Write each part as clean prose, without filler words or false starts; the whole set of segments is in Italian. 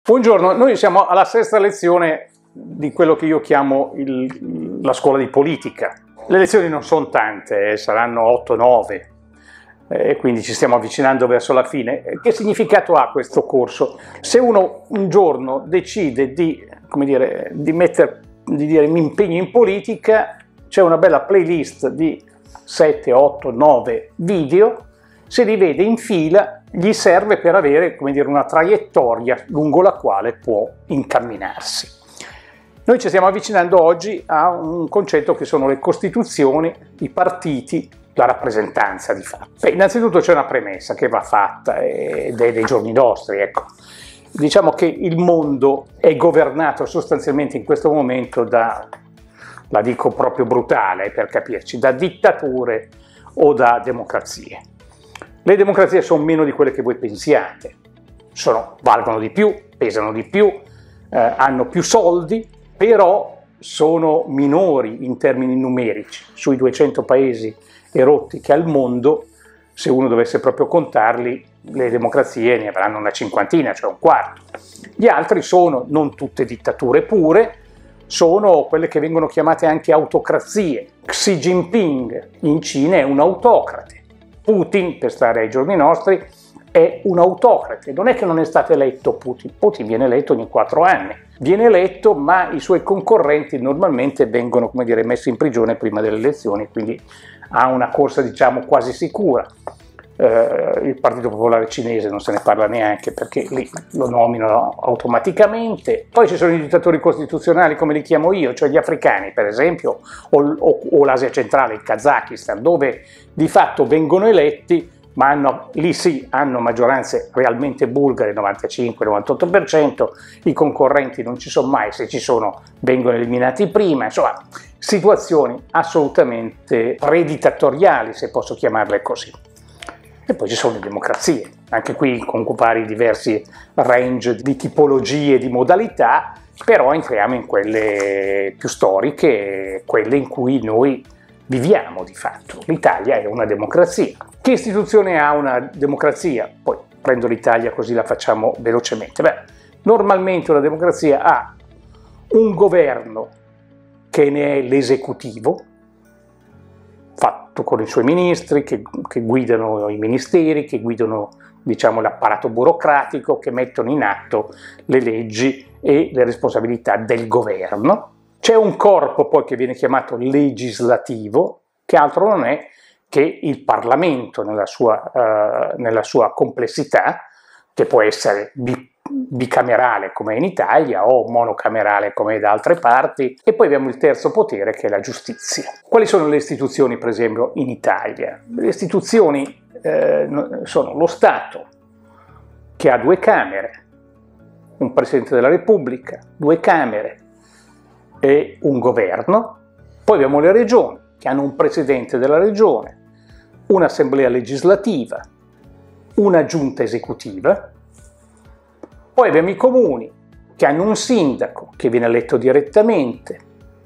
Buongiorno, noi siamo alla sesta lezione di quello che io chiamo la scuola di politica. Le lezioni non sono tante, saranno 8-9, quindi ci stiamo avvicinando verso la fine. Che significato ha questo corso? Se uno un giorno decide di dire mi impegno in politica, c'è una bella playlist di 7, 8, 9 video, se li vede in fila gli serve per avere, una traiettoria lungo la quale può incamminarsi. Noi ci stiamo avvicinando oggi a un concetto che sono le costituzioni, i partiti, la rappresentanza di fatto. Innanzitutto c'è una premessa che va fatta ed è dei giorni nostri, ecco. Diciamo che il mondo è governato sostanzialmente in questo momento da, la dico proprio brutale per capirci, da dittature o da democrazie. Le democrazie sono meno di quelle che voi pensiate, valgono di più, pesano di più, hanno più soldi, però sono minori in termini numerici. Sui 200 paesi erotti che ha il mondo, se uno dovesse proprio contarli, le democrazie ne avranno una cinquantina, cioè un quarto. Gli altri sono non tutte dittature pure, sono quelle che vengono chiamate anche autocrazie. Xi Jinping in Cina è un autocrate. Putin, per stare ai giorni nostri, è un autocrate. Non è che non è stato eletto Putin. Putin viene eletto ogni 4 anni. Viene eletto, ma i suoi concorrenti normalmente vengono, messi in prigione prima delle elezioni, quindi ha una corsa, quasi sicura. Il Partito Popolare Cinese non se ne parla neanche perché lì lo nominano automaticamente. Poi ci sono i dittatori costituzionali, come li chiamo io, cioè gli africani per esempio, o l'Asia centrale, il Kazakistan, dove di fatto vengono eletti, ma lì sì, hanno maggioranze realmente bulgare, 95-98%, i concorrenti non ci sono mai, se ci sono vengono eliminati prima, insomma situazioni assolutamente predittatoriali, se posso chiamarle così. E poi ci sono le democrazie, anche qui con vari diversi range di tipologie, di modalità, però entriamo in quelle più storiche, quelle in cui noi viviamo di fatto. L'Italia è una democrazia. Che istituzione ha una democrazia? Poi prendo l'Italia così la facciamo velocemente. Normalmente una democrazia ha un governo che ne è l'esecutivo, fatto con i suoi ministri, che guidano i ministeri, che guidano l'apparato burocratico, che mettono in atto le leggi e le responsabilità del governo. C'è un corpo poi che viene chiamato legislativo, che altro non è che il Parlamento nella sua complessità, che può essere bicamerale come in Italia o monocamerale come da altre parti, e poi abbiamo il terzo potere che è la giustizia. Quali sono le istituzioni per esempio in Italia? Le istituzioni sono lo Stato, che ha 2 camere, un Presidente della Repubblica, 2 camere e un governo. Poi abbiamo le regioni, che hanno un Presidente della Regione, un'Assemblea legislativa, una Giunta esecutiva. Poi abbiamo i comuni, che hanno un sindaco che viene eletto direttamente,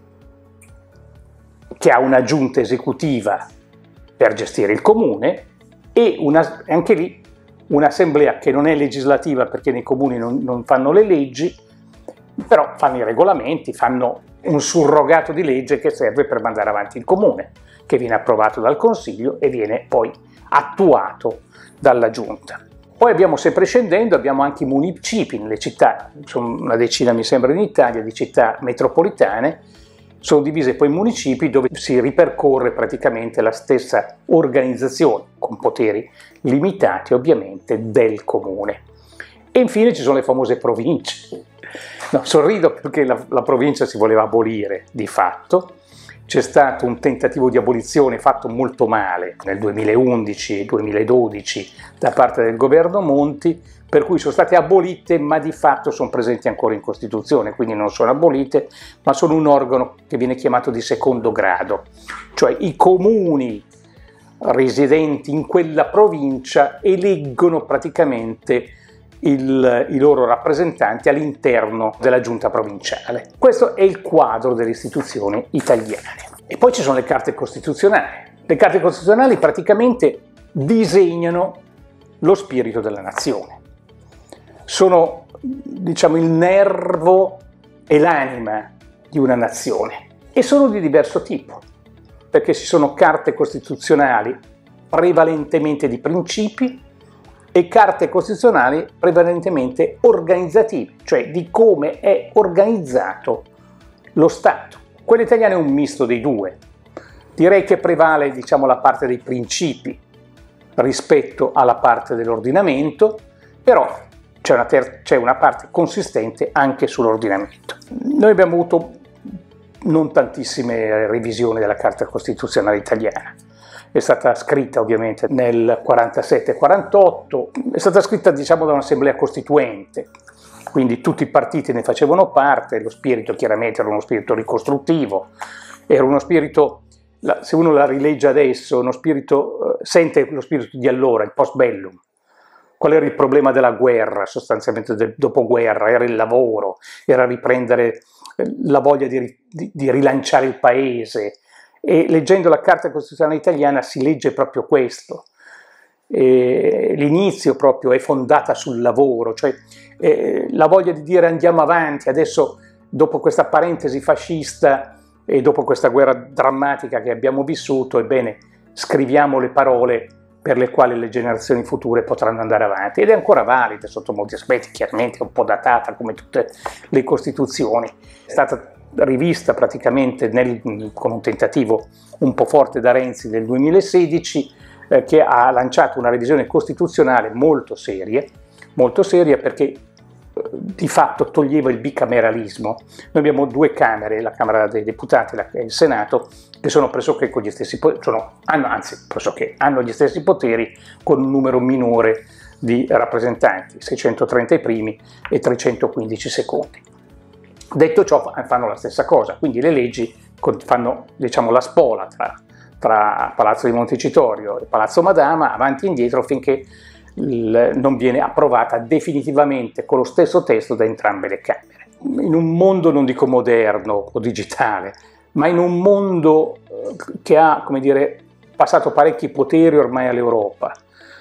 che ha una giunta esecutiva per gestire il comune e anche lì un'assemblea che non è legislativa perché nei comuni non fanno le leggi, però fanno i regolamenti, fanno un surrogato di legge che serve per mandare avanti il comune, che viene approvato dal Consiglio e viene poi attuato dalla giunta. Poi abbiamo, sempre scendendo, abbiamo anche i municipi nelle città, sono una decina mi sembra in Italia di città metropolitane, sono divise poi in municipi dove si ripercorre praticamente la stessa organizzazione, con poteri limitati ovviamente, del comune. E infine ci sono le famose province. No, sorrido perché la provincia si voleva abolire di fatto. C'è stato un tentativo di abolizione fatto molto male nel 2011 e 2012 da parte del governo Monti, per cui sono state abolite ma di fatto sono presenti ancora in Costituzione, quindi non sono abolite, ma sono un organo che viene chiamato di secondo grado, cioè i comuni residenti in quella provincia eleggono praticamente i loro rappresentanti all'interno della giunta provinciale. Questo è il quadro delle istituzioni italiane. E poi ci sono le carte costituzionali. Le carte costituzionali praticamente disegnano lo spirito della nazione. Sono diciamo, il nervo e l'anima di una nazione, e sono di diverso tipo, perché ci sono carte costituzionali prevalentemente di principi e carte costituzionali prevalentemente organizzative, cioè di come è organizzato lo Stato. Quella italiana è un misto dei due. Direi che prevale, diciamo, la parte dei principi rispetto alla parte dell'ordinamento, però c'è una parte consistente anche sull'ordinamento. Noi abbiamo avuto non tantissime revisioni della Carta Costituzionale italiana. È stata scritta ovviamente nel 47-48, è stata scritta, diciamo, da un'assemblea costituente, quindi tutti i partiti ne facevano parte, lo spirito chiaramente era uno spirito ricostruttivo, era uno spirito, se uno la rilegge adesso, uno spirito, sente lo spirito di allora, il post bellum. Qual era il problema della guerra, sostanzialmente del dopoguerra? Era il lavoro, era riprendere la voglia di rilanciare il paese, e leggendo la Carta Costituzionale italiana si legge proprio questo. L'inizio proprio è fondata sul lavoro, cioè la voglia di dire andiamo avanti, adesso dopo questa parentesi fascista e dopo questa guerra drammatica che abbiamo vissuto, ebbene scriviamo le parole per le quali le generazioni future potranno andare avanti, ed è ancora valida sotto molti aspetti, chiaramente un po' datata come tutte le Costituzioni. È stata rivista praticamente con un tentativo un po' forte da Renzi nel 2016, che ha lanciato una revisione costituzionale molto seria perché di fatto toglieva il bicameralismo. Noi abbiamo due camere, la Camera dei Deputati e il Senato, che sono pressoché con gli stessi hanno gli stessi poteri, con un numero minore di rappresentanti, 630 i primi e 315 i secondi. Detto ciò, fanno la stessa cosa, quindi le leggi fanno, diciamo, la spola tra Palazzo di Montecitorio e Palazzo Madama, avanti e indietro, finché non viene approvata definitivamente con lo stesso testo da entrambe le Camere. In un mondo, non dico moderno o digitale, ma in un mondo che ha, come dire, passato parecchi poteri ormai all'Europa,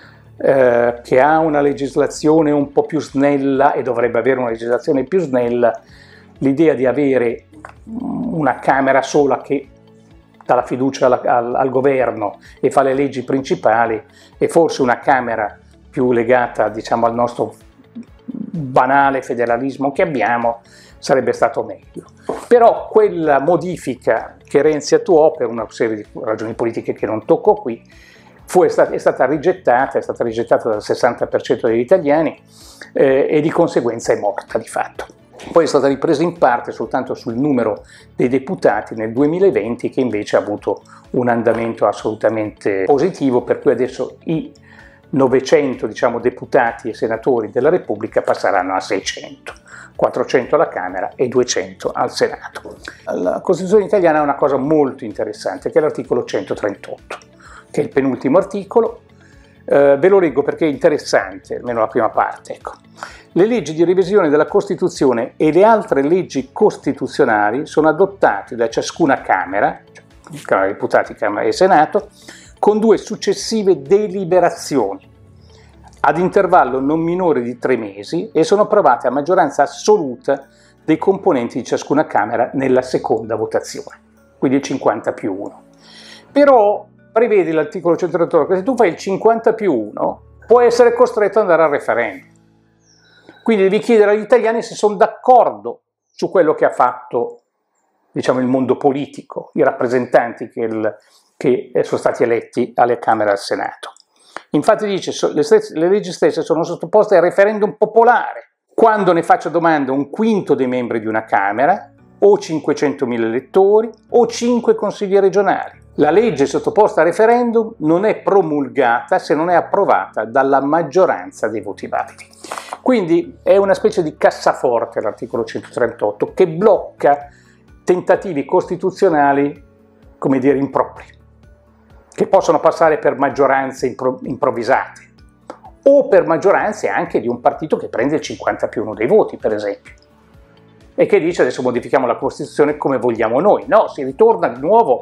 che ha una legislazione un po' più snella e dovrebbe avere una legislazione più snella, l'idea di avere una Camera sola che dà la fiducia al governo e fa le leggi principali, e forse una Camera più legata, diciamo, al nostro banale federalismo che abbiamo, sarebbe stato meglio. Però quella modifica che Renzi attuò, per una serie di ragioni politiche che non tocco qui, è stata rigettata dal 60% degli italiani, e di conseguenza è morta di fatto. Poi è stata ripresa in parte soltanto sul numero dei deputati nel 2020, che invece ha avuto un andamento assolutamente positivo, per cui adesso i 900, diciamo, deputati e senatori della Repubblica passeranno a 600, 400 alla Camera e 200 al Senato. La Costituzione italiana ha una cosa molto interessante, che è l'articolo 138, che è il penultimo articolo. Ve lo leggo perché è interessante, almeno la prima parte. Ecco. Le leggi di revisione della Costituzione e le altre leggi costituzionali sono adottate da ciascuna Camera, cioè Camera dei Deputati, Camera e Senato, con due successive deliberazioni, ad intervallo non minore di 3 mesi, e sono approvate a maggioranza assoluta dei componenti di ciascuna Camera nella seconda votazione, quindi il 50+1. Però prevede l'articolo 138 che se tu fai il 50+1 puoi essere costretto ad andare al referendum. Quindi devi chiedere agli italiani se sono d'accordo su quello che ha fatto, diciamo, il mondo politico, i rappresentanti che sono stati eletti alle Camere e al Senato. Infatti dice che le leggi stesse sono sottoposte al referendum popolare quando ne faccia domanda un quinto dei membri di una Camera, o 500.000 elettori, o 5 consigli regionali. La legge sottoposta a referendum non è promulgata se non è approvata dalla maggioranza dei voti validi. Quindi è una specie di cassaforte l'articolo 138 che blocca tentativi costituzionali, come dire, impropri, che possono passare per maggioranze improvvisate o per maggioranze anche di un partito che prende il 50+1 dei voti, per esempio, e che dice adesso modifichiamo la Costituzione come vogliamo noi. No, si ritorna di nuovo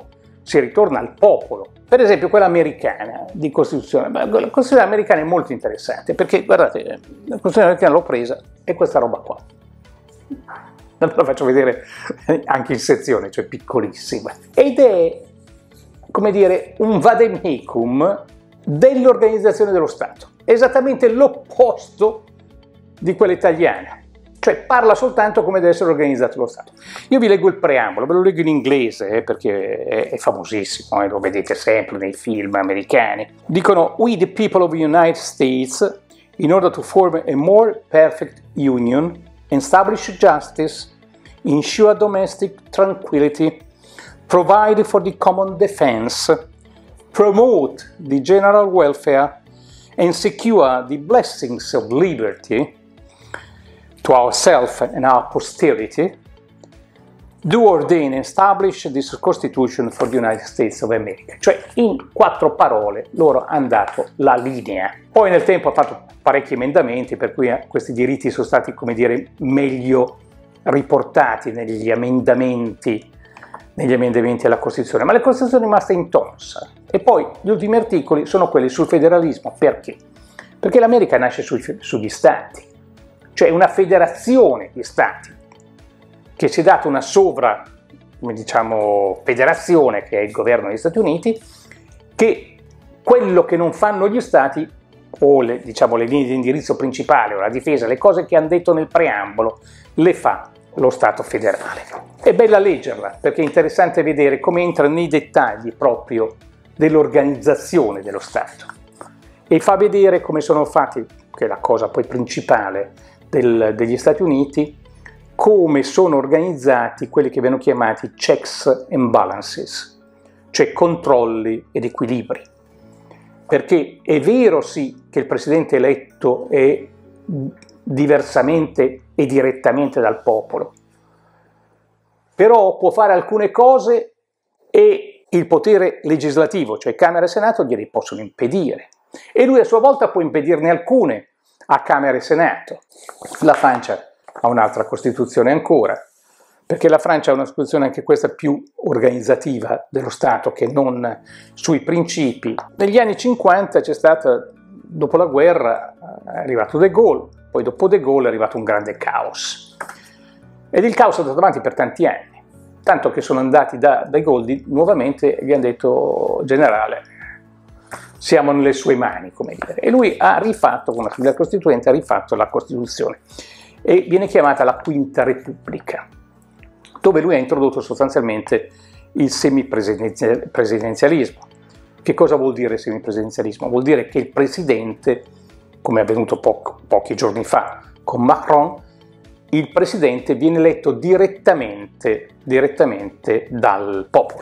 si ritorna al popolo. Per esempio quella americana di Costituzione, la Costituzione americana è molto interessante perché, guardate, la Costituzione americana l'ho presa e questa roba qua. La faccio vedere anche in sezione, cioè piccolissima. Ed è, come dire, un vademecum dell'organizzazione dello Stato, esattamente l'opposto di quella italiana. Cioè parla soltanto come deve essere organizzato lo Stato. Io vi leggo il preambolo, ve lo leggo in inglese perché è famosissimo, lo vedete sempre nei film americani. Dicono: "We the people of the United States, in order to form a more perfect union, establish justice, ensure domestic tranquility, provide for the common defense, promote the general welfare, and secure the blessings of liberty to ourselves and our posterity, do ordain and establish this Constitution for the United States of America." Cioè, in 4 parole, loro hanno dato la linea. Poi nel tempo ha fatto parecchi emendamenti, per cui questi diritti sono stati, come dire, meglio riportati negli emendamenti alla Costituzione, ma la Costituzione è rimasta intonsa. E poi gli ultimi articoli sono quelli sul federalismo. Perché? Perché l'America nasce sugli stati. Cioè una federazione di stati che si è data una federazione che è il governo degli Stati Uniti, che quello che non fanno gli stati, o le linee di indirizzo principali o la difesa, le cose che hanno detto nel preambolo, le fa lo Stato federale. È bella leggerla perché è interessante vedere come entra nei dettagli proprio dell'organizzazione dello Stato e fa vedere come sono fatti, che è la cosa poi principale degli Stati Uniti, come sono organizzati quelli che vengono chiamati checks and balances, cioè controlli ed equilibri. Perché è vero sì che il presidente eletto è diversamente e direttamente dal popolo, però può fare alcune cose e il potere legislativo, cioè Camera e Senato, glieli possono impedire. E lui a sua volta può impedirne alcune a Camera e Senato. La Francia ha un'altra Costituzione ancora, perché la Francia ha una Costituzione anche questa più organizzativa dello Stato che non sui principi. Negli anni 50 c'è stata, dopo la guerra, è arrivato De Gaulle, poi dopo De Gaulle è arrivato un grande caos. Ed il caos è andato avanti per tanti anni, tanto che sono andati da De Gaulle nuovamente e gli hanno detto: generale, siamo nelle sue mani, come dire. E lui ha rifatto, con l'Assemblea Costituente, ha rifatto la Costituzione e viene chiamata la Quinta Repubblica, dove lui ha introdotto sostanzialmente il semipresidenzialismo. Che cosa vuol dire semipresidenzialismo? Vuol dire che il presidente, come è avvenuto pochi giorni fa con Macron, il presidente viene eletto direttamente dal popolo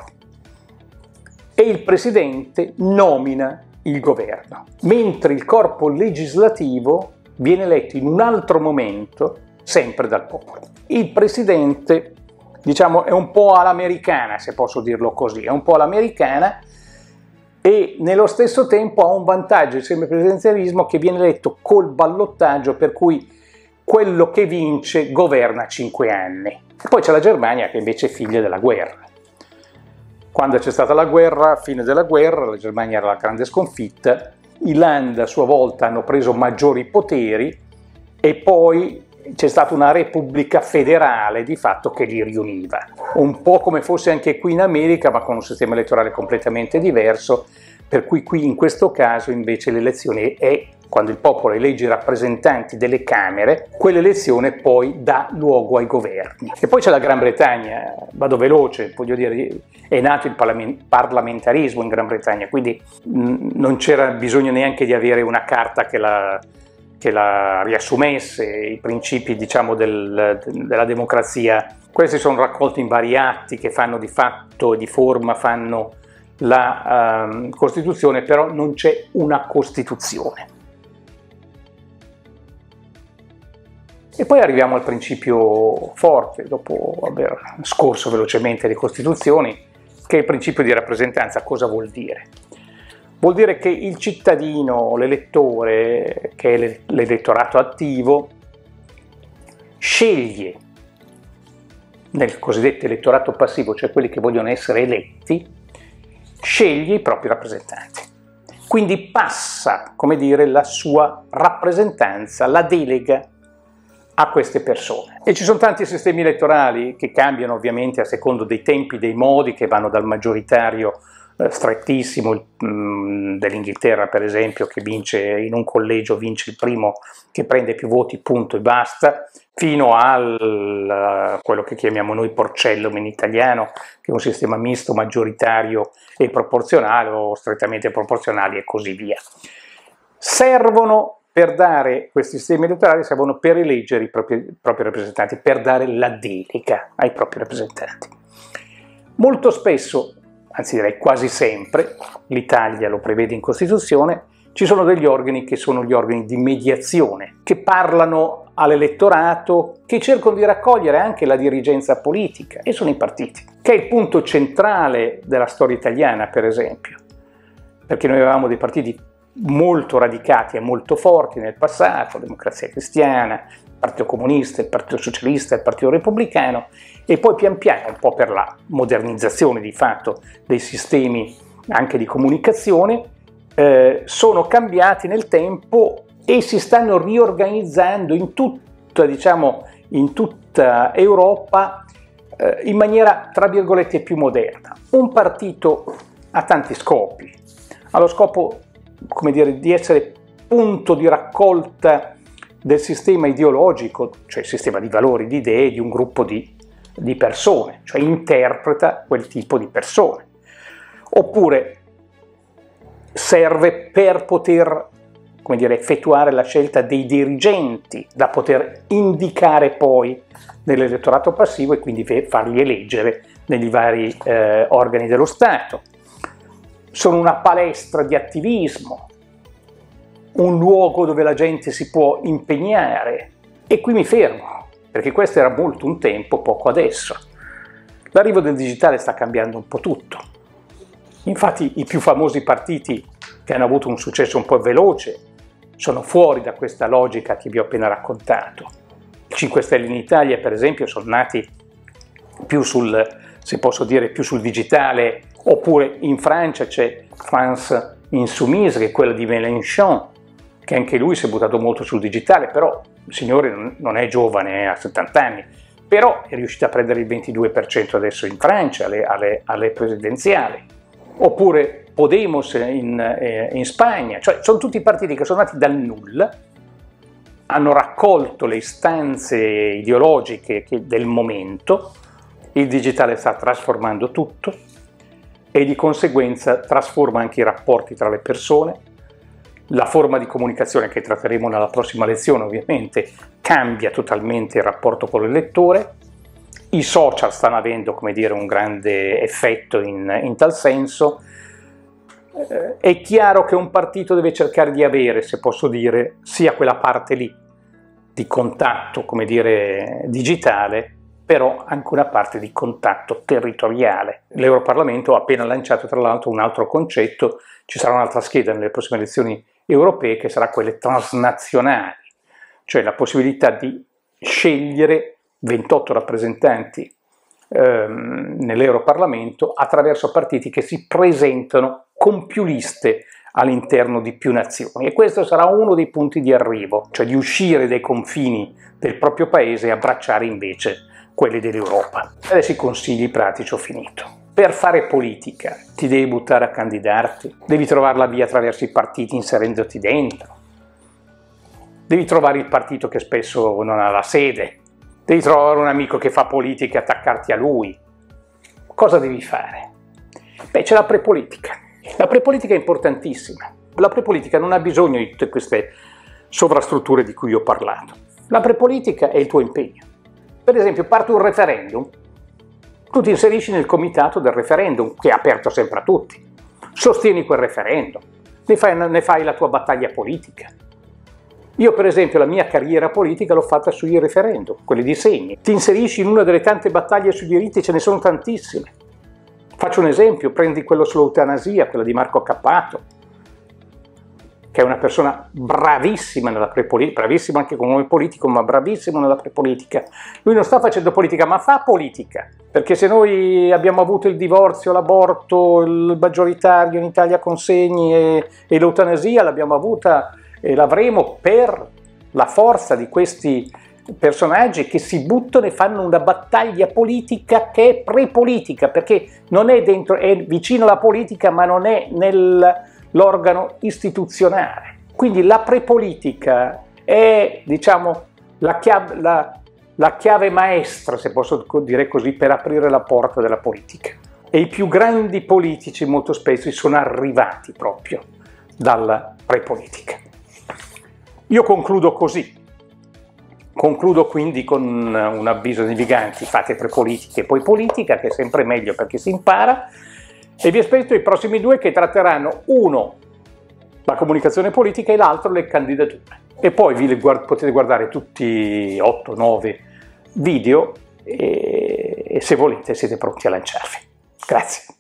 e il presidente nomina il governo, mentre il corpo legislativo viene eletto in un altro momento sempre dal popolo. Il presidente, è un po' all'americana, se posso dirlo così, è un po' all'americana, e nello stesso tempo ha un vantaggio il semipresidenzialismo, che viene eletto col ballottaggio, per cui quello che vince governa 5 anni. E poi c'è la Germania, che invece è figlia della guerra. Quando c'è stata la guerra, fine della guerra, la Germania era la grande sconfitta, i land a sua volta hanno preso maggiori poteri e poi c'è stata una repubblica federale di fatto che li riuniva, un po' come fosse anche qui in America, ma con un sistema elettorale completamente diverso, per cui qui in questo caso invece l'elezione è quando il popolo elegge i rappresentanti delle Camere, quell'elezione poi dà luogo ai governi. E poi c'è la Gran Bretagna, vado veloce, voglio dire, è nato il parlamentarismo in Gran Bretagna, quindi non c'era bisogno neanche di avere una carta che la riassumesse, i principi, della democrazia. Questi sono raccolti in vari atti che fanno di fatto e di forma, fanno la Costituzione, però non c'è una Costituzione. E poi arriviamo al principio forte, dopo aver scorso velocemente le Costituzioni, che è il principio di rappresentanza. Cosa vuol dire? Vuol dire che il cittadino, l'elettore, che è l'elettorato attivo, sceglie nel cosiddetto elettorato passivo, cioè quelli che vogliono essere eletti, sceglie i propri rappresentanti. Quindi passa, come dire, la sua rappresentanza, la delega a queste persone. E ci sono tanti sistemi elettorali che cambiano ovviamente a secondo dei tempi, dei modi, che vanno dal maggioritario strettissimo dell'Inghilterra, per esempio, che vince in un collegio, vince il primo che prende più voti, punto e basta, fino a quello che chiamiamo noi porcellum in italiano, che è un sistema misto, maggioritario e proporzionale, o strettamente proporzionali e così via. Servono per dare questi sistemi elettorali, servono per eleggere i propri rappresentanti, per dare la delega ai propri rappresentanti. Molto spesso, anzi direi quasi sempre, l'Italia lo prevede in Costituzione, ci sono degli organi che sono gli organi di mediazione, che parlano all'elettorato, che cercano di raccogliere anche la dirigenza politica, e sono i partiti, che è il punto centrale della storia italiana, per esempio, perché noi avevamo dei partiti molto radicati e molto forti nel passato, Democrazia Cristiana, il Partito Comunista, il Partito Socialista, il Partito Repubblicano, e poi pian piano, un po' per la modernizzazione di fatto dei sistemi anche di comunicazione, sono cambiati nel tempo e si stanno riorganizzando in tutta, diciamo, in tutta Europa in maniera, tra virgolette, più moderna. Un partito ha tanti scopi, ha lo scopo, come dire, di essere punto di raccolta del sistema ideologico, cioè il sistema di valori, di idee di un gruppo di persone, cioè interpreta quel tipo di persone. Oppure serve per poter, come dire, effettuare la scelta dei dirigenti da poter indicare poi nell'elettorato passivo e quindi farli eleggere negli vari organi dello Stato. Sono una palestra di attivismo, un luogo dove la gente si può impegnare. E qui mi fermo, perché questo era molto un tempo, poco adesso. L'arrivo del digitale sta cambiando un po' tutto. Infatti i più famosi partiti che hanno avuto un successo un po' veloce sono fuori da questa logica che vi ho appena raccontato. I 5 Stelle in Italia, per esempio, sono nati più sul, se posso dire, più sul digitale, oppure in Francia c'è France Insoumise, che è quella di Mélenchon, che anche lui si è buttato molto sul digitale, però il signore non è giovane, ha 70 anni, però è riuscito a prendere il 22% adesso in Francia, alle presidenziali. Oppure Podemos in Spagna, cioè sono tutti partiti che sono nati dal nulla, hanno raccolto le istanze ideologiche del momento, il digitale sta trasformando tutto e di conseguenza trasforma anche i rapporti tra le persone, la forma di comunicazione che tratteremo nella prossima lezione ovviamente cambia totalmente il rapporto con l'elettore. I social stanno avendo, come dire, un grande effetto in tal senso. È chiaro che un partito deve cercare di avere, se posso dire, sia quella parte lì di contatto, come dire, digitale, però anche una parte di contatto territoriale. L'Europarlamento ha appena lanciato, tra l'altro, un altro concetto. Ci sarà un'altra scheda nelle prossime elezioni europee, che sarà quelle transnazionali, cioè la possibilità di scegliere 28 rappresentanti nell'Europarlamento attraverso partiti che si presentano con più liste all'interno di più nazioni, e questo sarà uno dei punti di arrivo, cioè di uscire dai confini del proprio paese e abbracciare invece quelli dell'Europa. Adesso i consigli pratici, ho finito. Per fare politica ti devi buttare a candidarti, devi trovare la via attraverso i partiti inserendoti dentro, devi trovare il partito che spesso non ha la sede, devi trovare un amico che fa politica e attaccarti a lui. Cosa devi fare? Beh, c'è la prepolitica. La prepolitica è importantissima. La prepolitica non ha bisogno di tutte queste sovrastrutture di cui ho parlato. La prepolitica è il tuo impegno. Per esempio, parte un referendum, tu ti inserisci nel comitato del referendum, che è aperto sempre a tutti. Sostieni quel referendum, ne fai la tua battaglia politica. Io, per esempio, la mia carriera politica l'ho fatta sui referendum, quelli di segni. Ti inserisci in una delle tante battaglie sui diritti, ce ne sono tantissime. Faccio un esempio, prendi quello sull'eutanasia, quello di Marco Cappato. che è una persona bravissima nella prepolitica, bravissimo anche come politico, ma bravissimo nella prepolitica. Lui non sta facendo politica, ma fa politica, perché se noi abbiamo avuto il divorzio, l'aborto, il maggioritario in Italia con segni e l'eutanasia, l'abbiamo avuta e l'avremo per la forza di questi personaggi che si buttano e fanno una battaglia politica che è prepolitica, perché non è dentro, è vicino alla politica, ma non è nell'organo istituzionale. Quindi la prepolitica è, diciamo, la chiave maestra, se posso dire così, per aprire la porta della politica. E i più grandi politici molto spesso sono arrivati proprio dalla prepolitica. Io concludo così. Concludo quindi con un avviso ai naviganti: fate prepolitica e poi politica, che è sempre meglio perché si impara, e vi aspetto i prossimi due che tratteranno uno la comunicazione politica e l'altro le candidature. E poi potete guardare tutti 8-9 video e se volete siete pronti a lanciarvi. Grazie.